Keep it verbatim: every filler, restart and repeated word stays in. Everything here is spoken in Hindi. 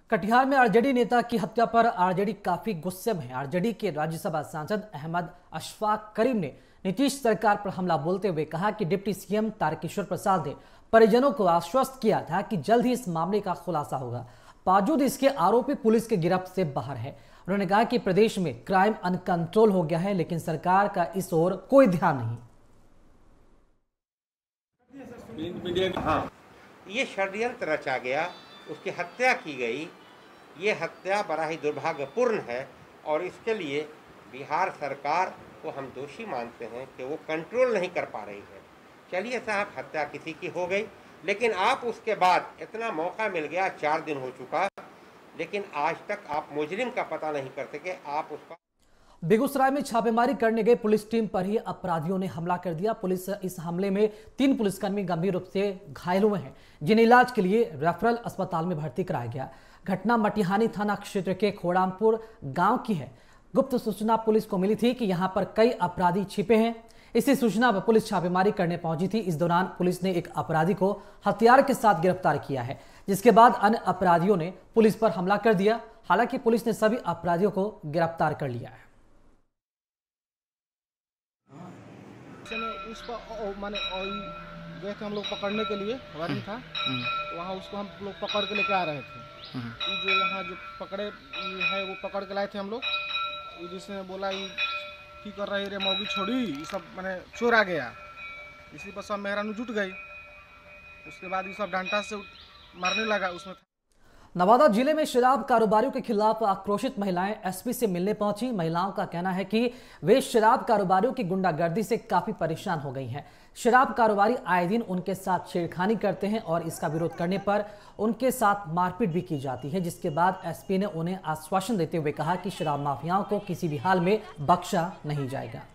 कटिहार में आरजेडी नेता की हत्या पर आरजेडी काफी गुस्से में है। आरजेडी के राज्यसभा सांसद अहमद अशफाक करीम ने नीतीश सरकार पर हमला बोलते हुए कहा कि डिप्टी सीएम तारकिशोर प्रसाद ने परिजनों को आश्वस्त किया था कि जल्द ही इस मामले का खुलासा होगा। बावजूद इसके आरोपी पुलिस के गिरफ्त से बाहर है। उन्होंने कहा कि प्रदेश में क्राइम अनकंट्रोल हो गया है, लेकिन सरकार का इस ओर कोई ध्यान नहीं। हाँ, ये षड्यंत्र रचा गया, उसकी हत्या की गई। ये हत्या बड़ा ही दुर्भाग्यपूर्ण है और इसके लिए बिहार सरकार को हम दोषी मानते हैं कि वो कंट्रोल नहीं कर पा रही है। चलिए साहब, हत्या किसी की हो गई, लेकिन आप उसके बाद इतना मौका मिल गया, चार दिन हो चुका, लेकिन आज तक आप मुजरिम का पता नहीं कर सके। आप उसका बेगूसराय में छापेमारी करने गए पुलिस टीम पर ही अपराधियों ने हमला कर दिया। पुलिस इस हमले में तीन पुलिसकर्मी गंभीर रूप से घायल हुए हैं, जिन्हें इलाज के लिए रेफरल अस्पताल में भर्ती कराया गया। घटना मटिहानी थाना क्षेत्र के खोड़ामपुर गांव की है। गुप्त सूचना पुलिस को मिली थी कि यहां पर कई अपराधी छिपे हैं। इसी सूचना पर पुलिस छापेमारी करने पहुंची थी। इस दौरान पुलिस ने एक अपराधी को हथियार के साथ गिरफ्तार किया है, जिसके बाद अन्य अपराधियों ने पुलिस पर हमला कर दिया। हालांकि पुलिस ने सभी अपराधियों को गिरफ्तार कर लिया है। उस पर माने गए थे हम लोग पकड़ने के लिए, वारंट था वहाँ, उसको हम लोग पकड़ के लेके आ रहे थे। जो यहाँ जो पकड़े है वो पकड़ के लाए थे हम लोग। जिसने बोला ये की कर रही रे मौगी छोड़ी, ये सब मैंने चोर आ गया। इसी पर सब मेहरानू जुट गई। उसके बाद ये सब डंडा से मारने लगा। उसमें नवादा जिले में शराब कारोबारियों के खिलाफ आक्रोशित महिलाएं एसपी से मिलने पहुंची। महिलाओं का कहना है कि वे शराब कारोबारियों की गुंडागर्दी से काफी परेशान हो गई हैं। शराब कारोबारी आए दिन उनके साथ छेड़खानी करते हैं और इसका विरोध करने पर उनके साथ मारपीट भी की जाती है, जिसके बाद एसपी ने उन्हें आश्वासन देते हुए कहा कि शराब माफियाओं को किसी भी हाल में बख्शा नहीं जाएगा।